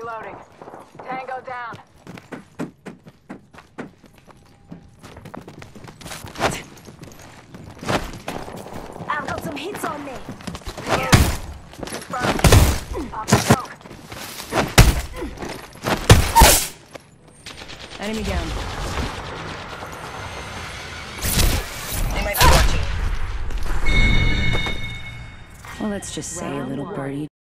Reloading. Tango down. I've got some hits on me. Confirmed. Pop the smoke. Enemy down. They might be watching. Well, let's just say, little birdie,